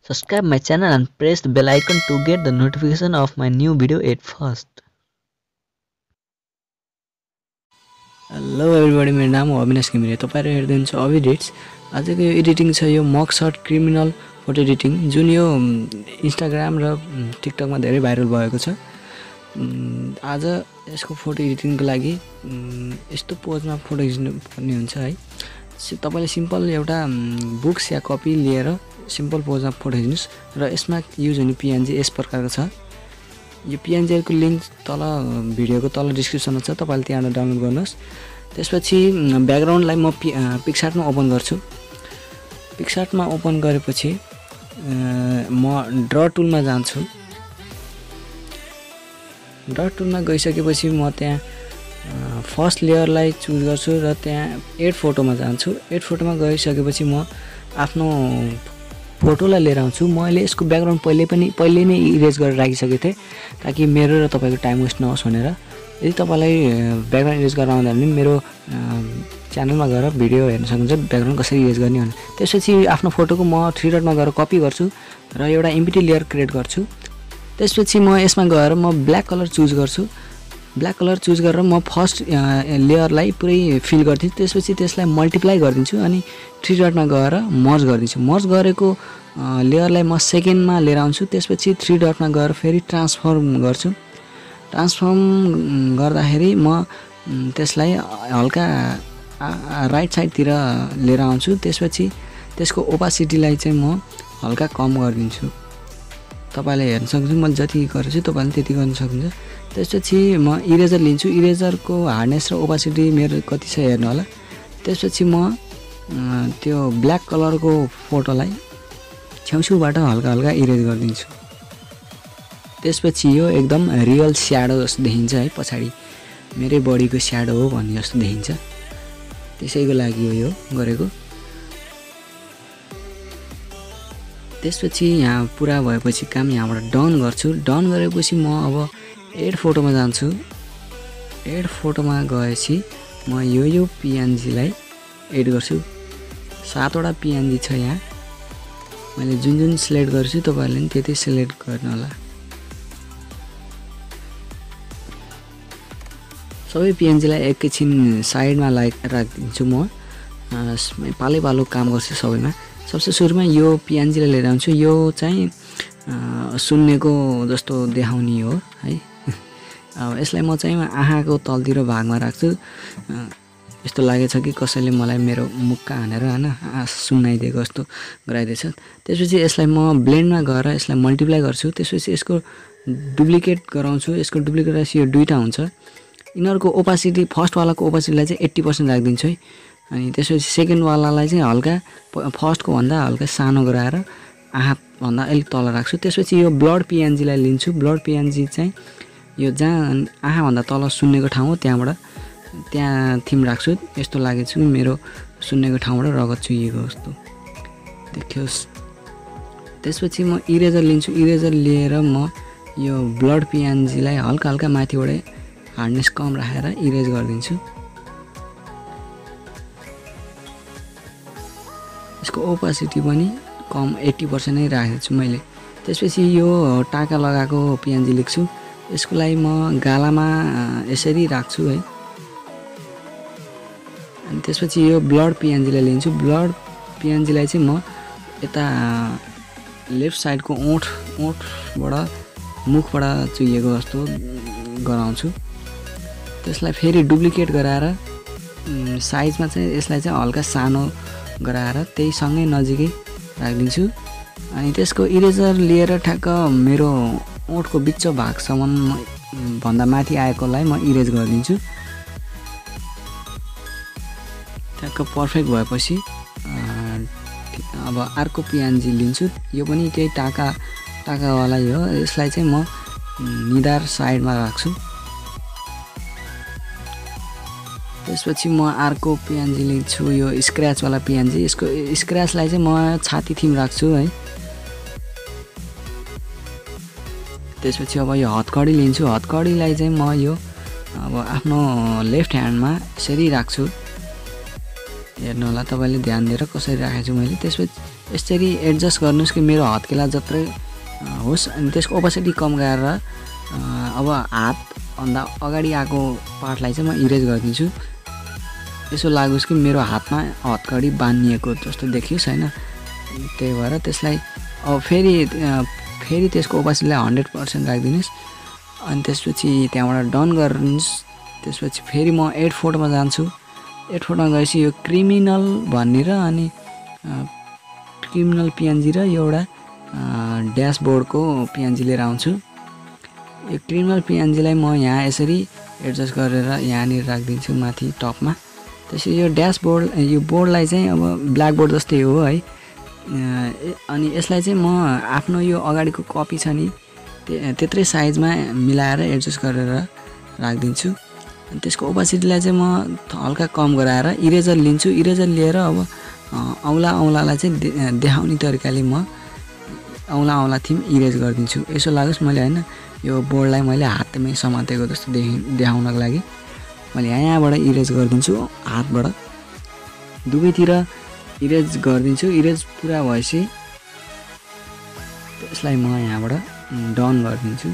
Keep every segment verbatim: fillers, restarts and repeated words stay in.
Subscribe my channel and press the bell icon to get the notification of my new video at first. Hello everybody, मेरो नाम हो अविनाश घिमिरे। तपाईहरु हेर्दै हुनुहुन्छ अभि एडिट्स। आजको यो एडिटिङ छ यो मक शट क्रिमिनल फोटो एडिटिङ, जुन यो इन्स्टाग्राम र टिकटकमा धेरै भाइरल भएको छ। आज यसको फोटो एडिटिङको लागि यस्तो पोजमा फोटो खिच्नु पर्ने हुन्छ है। तपाईले सिम्पल एउटा बुक्स या कपी लिएर सिम्पल पोजमा फोटो खिच्नुस् र यसमा युज हुने पीएनजी यस प्रकारको छ। यो पीएनजी को लिंक तल भिडियोको तल डिस्क्रिप्सनमा छ, तपाईले त्यहाँबाट डाउनलोड गर्नुस्। त्यसपछि ब्याकग्राउन्डलाई म पिक्सार्टमा ओपन गर्छु। पिक्सार्टमा ओपन गरेपछि म ड्र टुलमा जान्छु। ड्र टुलमा गइसकेपछि म त्यहाँ फर्स्ट लेयरलाई चुज गर्छु र त्यहाँ एड फोटोमा जान्छु। एड फोटोमा गइसकेपछि म आफ्नो फोटोलाई लिएर आउँछु। मैले यसको ब्याकग्राउन्ड पहिले पनि पहिले नै इरेज गरेर राखिसकेको थिएँ ताकि मेरो र तपाईको टाइम वेस्ट नहोस् भनेर। यदि तपाईलाई ब्याकग्राउन्ड इरेज गर्न आउँदैन भने मेरो च्यानलमा गएर भिडियो हेर्न सक्नुहुन्छ ब्याकग्राउन्ड कसरी इरेज गर्ने भनेर। त्यसपछि आफ्नो फोटोको म थ्री डटमा गएर कपी गर्छु र एउटा एम्प्टी लेयर क्रिएट गर्छु। त्यसपछि म यसमा गएर म ब्ल्याक कलर चुज गर्छु। ब्ल्याक कलर चुज गरेर म फर्स्ट लेयरलाई पुरै फिल गर्छु। त्यसपछि त्यसलाई मल्टिप्लाई गरिदिन्छु अनि थ्री डटमा गएर मर्ज गरिदिन्छु। मर्ज गरेको लेयरलाई म सेकेन्डमा लिएर आउँछु। त्यसपछि थ्री डटमा गएर फेरि ट्रान्सफर्म गर्छु। ट्रान्सफर्म गर्दाखेरि म त्यसलाई हल्का राइट साइडतिर लिएर आउँछु। त्यसपछि त्यसको ओपासिटीलाई चाहिँ म हल्का कम गरिदिन्छु। तपाईले हेर्न सक्नुहुन्छ म जति गरेछु तपाईले त्यति गर्न सक्नुहुन्छ। त्यसपछि म इरेजर लिन्छु। इरेजरको हार्डनेस र ओपासिटी मेरो कति छ हेर्नु होला। त्यसपछि म त्यो ब्ल्याक कलरको फोटोलाई छेउछेउबाट हल्का हल्का इरेज गरिदिन्छु। त्यसपछि यो एकदम रियल स्याडो जस्तो देखिन्छ है, पछाडि मेरै बडीको स्याडो हो भन्ने जस्तो देखिन्छ। त्यसैको लागि हो यो गरेको। त्यसपछि यहाँ पुरा भएपछि काम यहाँबाट डन गर्छु। डन गरेपछि म अब एड फोटोमा जान्छु। एड फोटोमा गएपछि म यो यो पीएनजीलाई एड गर्छु। सातवटा पीएनजी छ यहाँ। मैले जुन जुन सिलेक्ट गर्छु तपाईहरुले पनि त्यतै सिलेक्ट गर्नु होला। सबै पीएनजीलाई एकैछिन साइडमा लाइक राखिदिन्छु। म पालै पालो काम गर्छु सबैमा। सबसे सुरुमा यो पीएनजीलाई लिएर आउँछु। यो चाहिँ सुन्नेको जस्तो देखाउने हो है। अब यसलाई म चाहिँ आँखाको तलतिर भागमा राख्छु। यस्तो लागेछ कि कसैले मलाई मेरो मुक्का हानेर हैन सुनाइदिएको जस्तो गराइदिएछ। त्यसपछि यसलाई म ब्लेन्डमा गएर यसलाई मल्टिप्लाई गर्छु। त्यसपछि यसको डुप्लिकेट गराउँछु। यसको डुप्लिकेट राशि यो दुईटा हुन्छ। यिनीहरुको ओपासिटी फर्स्ट वालाको ओपासिटीलाई चाहिँ एट्टी पर्सेन्ट राखिदिन्छु है। अनि त्यसपछि सेकेन्ड वालालाई चाहिँ हल्का फर्स्टको भन्दा हल्का सानो गराएर आँखा भन्दा अलिक तल राख्छु। त्यसपछि यो ब्लड पीएनजीलाई लिन्छु। ब्लड पीएनजी चाहिँ यो जहाँ आँखा भन्दा तल सुन्नेको ठाउँ हो त्यहाँबाट त्यहाँ थिम राख्छु। यस्तो लागेछ कि मेरो सुन्नेको ठाउँबाट रगत चुहिएको जस्तो देखियोस्। त्यसपछि म इरेजर लिन्छु। इरेजर लिएर म यो ब्लड पीएनजीलाई हल्का हल्का माथिबाट हार्डनेस कम राखेर इरेज गरिदिन्छु। यसको ओपासिटी पनि कम एट्टी पर्सेन्ट नै राखेको छु मैले। त्यसपछि यो टाका लगाएको पीएनजी लेख्छु। यसको लागि म गालामा यसरी राख्छु है। अनि त्यसपछि यो ब्लड पीएनजीलाई लिन्छु। ब्लड पीएनजीलाई चाहिँ म यता लेफ्ट साइडको ओठ ओठबाट मुखबाट चुहिएको जस्तो गराउँछु। त्यसलाई फेरि डुप्लिकेट गराएर साइजमा चाहिँ यसलाई चाहिँ हल्का सानो गराएर त्यही सँगै नजिकै राखिदिन्छु। अनि त्यसको इरेजर लिएर ठ्याक्क मेरो ओठको बिच भागसम्म भन्दा माथि आएकोलाई म इरेज गरिदिन्छु। ठ्याक्क पर्फेक्ट भएपछि अब अर्को पीएनजी लिन्छु। यो पनि त्यही टाका टाकावाला हो। यसलाई चाहिँ म निधार साइडमा राख्छु। त्यसपछि म अर्को पीएनजी लिन्छु। यो स्क्रैच वाला पीएनजी। यसको स्क्रैचलाई चाहिँ म छाती थिम राख्छु है। त्यसपछि अब यो हतकडी लिन्छु। हतकडीलाई चाहिँ म यो अब आफ्नो लेफ्ट ह्यान्डमा यसरी राख्छु। हेर्नु होला तपाईले ध्यान दिएर कसरी राखेछु मैले। त्यसपछि यसरी एडजस्ट गर्नुस् कि मेरो हत्केला जत्रै होस् अनि त्यसको ओपेसिटी कम गरेर अब हातभन्दा अगाडि आएको पार्टलाई चाहिँ म इरेज गरिदिन्छु। यसो लागोस् कि मेरो हातमा हत्कडी बाँधिएको जस्तो देखियोस् हैन। त्यही भएर त्यसलाई अब फेरि फेरि त्यसको ओपेसिटीलाई हन्ड्रेड पर्सेन्ट राखिदिनुस् अनि त्यसपछि त्यहाँबाट डन गर्नुस्। त्यसपछि फेरि म एड फोटोमा जान्छु। एड फोटोमा गएपछि यो क्रिमिनल भन्ने र अनि क्रिमिनल पिएनजी र एउटा ड्यासबोर्डको पिएनजी लिएर आउँछु। यो क्रिमिनल पिएनजीलाई म यहाँ यसरी एडजस्ट गरेर यहाँनिर राखिदिन्छु माथि टपमा। त्यसपछि यो ड्यासबोर्ड यो बोर्डलाई चाहिँ अब ब्ल्याक बोर्ड जस्तै हो है। अनि यसलाई चाहिँ म आफ्नो यो अगाडिको कपी छ नि त्यत्रै साइजमा मिलाएर एडजस्ट गरेर राखिदिन्छु। अनि त्यसको ओपेसिटीलाई चाहिँ म हल्का कम गराएर इरेजर लिन्छु। इरेजर लिएर अब औँला औँलालाई चाहिँ देखाउने तरिकाले म औँला औँला थिम इरेज गरिदिन्छु। यसो लागोस् मैले हैन यो बोर्डलाई मैले हातमै समातेको जस्तो देखि देखाउनको लागि मैले यहाँ यहाँबाट इरेज गरिदिन्छु। हातबाट दुवैतिर इरेज गरिदिन्छु। इरेज पुरा भएपछि त्यसलाई म यहाँबाट डन गरिदिन्छु।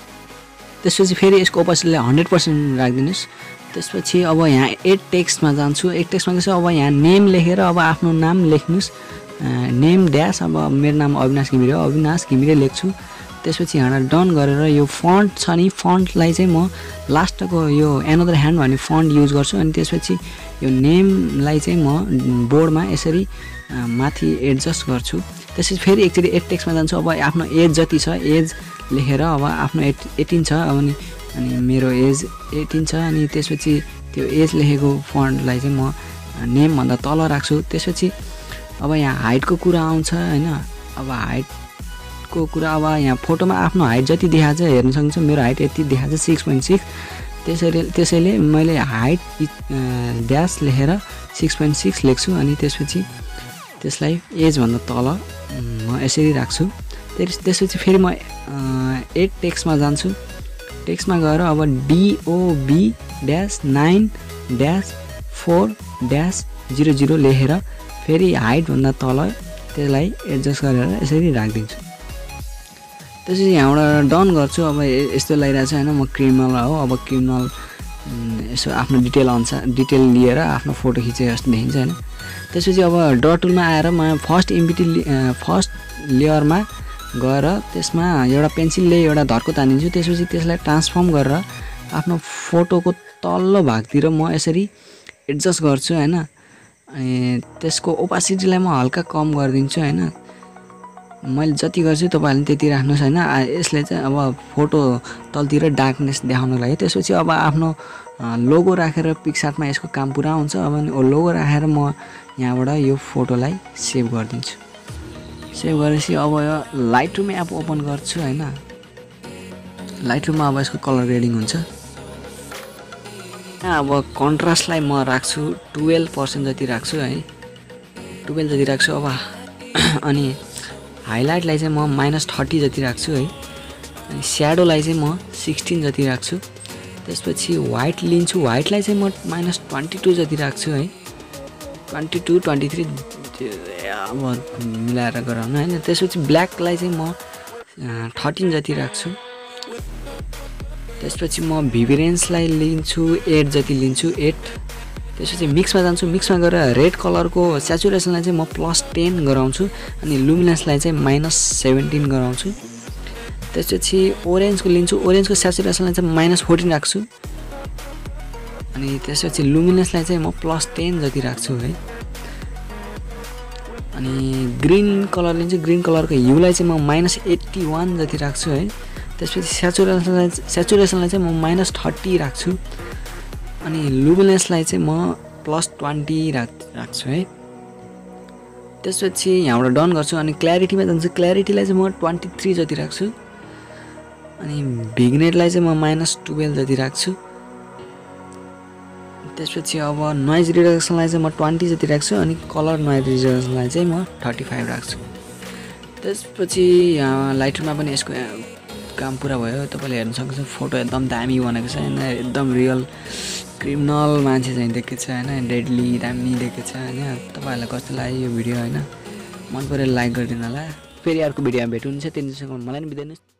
त्यसपछि फेरि यसको ओपेसिटीलाई हन्ड्रेड पर्सेन्ट राखिदिनुहोस्। त्यसपछि अब यहाँ एड टेक्स्टमा जान्छु। एड टेक्स्टमा गएपछि अब यहाँ नेम लेखेर अब आफ्नो नाम लेख्नुहोस्। नेम ड्यास अब मेरो नाम अविनाश घिमिरे हो, अविनाश घिमिरे लेख्छु। त्यसपछि यहाँ डन गरेर यो फन्ट छ नि फन्टलाई चाहिँ म लास्टको यो एनदर ह्यान्ड भन्ने फन्ट युज गर्छु। अनि त्यसपछि यो नेमलाई चाहिँ म बोर्डमा यसरी माथि एडजस्ट गर्छु। त्यसपछि फेरि एकचोटि एड टेक्स्टमा जान्छु। अब आफ्नो एज जति छ एज लेखेर अब आफ्नो एट एटिन छ अनि अनि मेरो एज एटिन छ अनि त्यसपछि त्यो एज लेखेको फन्टलाई चाहिँ म नेमभन्दा तल राख्छु। त्यसपछि अब यहाँ हाइटको कुरा आउँछ हैन। अब हाइटको कुरा अब यहाँ फोटोमा आफ्नो हाइट जति देखाएको छ हेर्न सक्नुहुन्छ। मेरो हाइट यति देखाएको छ सिक्स पोइन्ट सिक्स। त्यसैले त्यसैले मैले हाइट ड्यास लेखेर सिक्स पोइन्ट सिक्स लेख्छु। अनि त्यसपछि त्यसलाई एजभन्दा तल म यसरी राख्छु। त्यस त्यसपछि फेरि म एड टेक्स्टमा जान्छु। टेक्स्टमा गएर अब DOB dash nine dash four dash zero zero लेखेर फेरि हाइटभन्दा तल त्यसलाई एडजस्ट गरेर यसरी राखिदिन्छु। त्यसपछि यहाँबाट डन गर्छु। अब यस्तो लागिरहेको छ होइन म क्रिमिनल हो। अब क्रिमिनल यसो आफ्नो डिटेल अनुसार डिटेल लिएर आफ्नो फोटो खिचे जस्तो देखिन्छ होइन। त्यसपछि अब ड्र टुलमा आएर म फर्स्ट इम्पिटी फर्स्ट लेयरमा गएर त्यसमा एउटा पेन्सिलले एउटा धर्को तानिदिन्छु। त्यसपछि त्यसलाई ट्रान्सफर्म गरेर आफ्नो फोटोको तल्लो भागतिर म यसरी एडजस्ट गर्छु हैन। अनि त्यसको ओपासिटीलाई म हल्का कम गरिदिन्छु हैन। मैले जति गर्छु तपाईहरुले त्यति राख्नुस् हैन। यसले चाहिँ अब फोटो तलतिर डार्कनेस देखाउनको लागि। त्यसपछि अब आफ्नो लोगो राखेर पिक्सार्टमा यसको काम पुरा हुन्छ। अब लोगो राखेर म यहाँबाट यो फोटोलाई सेभ गरिदिन्छु। सेभ गरेपछि अब यो लाइटरुम एप ओपन गर्छु हैन। लाइटरुममा अब यसको कलर ग्रेडिङ हुन्छ। अब कन्ट्रास्टलाई म राख्छु ट्वेल्भ पर्सेन्ट जति राख्छु है। ट्वेल्भ जति राख्छु। अब अनि हाइलाइटलाई चाहिँ म माइनस थर्टी जति राख्छु है। अनि स्याडोलाई चाहिँ म सिक्सटिन जति राख्छु। त्यसपछि व्हाइट लिन्छु। व्हाइटलाई चाहिँ म माइनस ट्वेन्टी टू जति राख्छु है। ट्वेन्टी टू ट्वेन्टी थ्री अब मिलाएर गराउनु हैन। त्यसपछि ब्ल्याकलाई चाहिँ म थर्टिन जति राख्छु। त्यसपछि म भिब्रेन्सलाई लिन्छु एट जति लिन्छु एट। त्यसपछि मिक्समा जान्छु। मिक्समा गएर रेड कलरको स्याचुरेसनलाई चाहिँ म प्लस टेन गराउँछु। अनि लुमिनेन्सलाई चाहिँ माइनस सेभेन्टिन गराउँछु। त्यसपछि ओरेन्जको लिन्छु। ओरेन्जको स्याचुरेसनलाई चाहिँ माइनस फोर्टिन राख्छु। अनि त्यसपछि लुमिनेन्सलाई चाहिँ म प्लस टेन जति राख्छु है। अनि ग्रीन कलर लिन्छु। ग्रीन कलरको ह्युलाई चाहिँ म माइनस एट्टी वान जति राख्छु है। त्यसपछि स्याचुरेसनलाई स्याचुरेसनलाई चाहिँ म माइनस थर्टी राख्छु। अनि लुमिनेन्सलाई चाहिँ म प्लस ट्वेन्टी राख राख्छु है। त्यसपछि यहाँबाट डन गर्छु। अनि क्ल्यारिटीमा जान्छु। क्ल्यारिटीलाई चाहिँ म ट्वेन्टी थ्री जति राख्छु। अनि भिग्नेटलाई चाहिँ म माइनस टुवेल्भ जति राख्छु। त्यसपछि अब नोइज रिडक्सनलाई चाहिँ म ट्वेन्टी जति राख्छु। अनि कलर नोइज रिडक्सनलाई चाहिँ म थर्टी फाइभ राख्छु। त्यसपछि यहाँ लाइटरुममा पनि यसको काम पुरा भयो। तपाईँले हेर्न सक्नुहुन्छ फोटो एकदम दामी बनेको छ हैन। एकदम रियल क्रिमिनल मान्छे चाहिँ देखेको छ हैन। डेडली दामी देखेको छ हैन। तपाईँहरूलाई कस्तो लाग्यो यो भिडियो हैन। मन पऱ्यो लाइक गरिदिनु होला फेरि अर्को भिडियोमा भेट हुन्छ त्यतिसम्म मलाई नि बिदा दिनुहोस्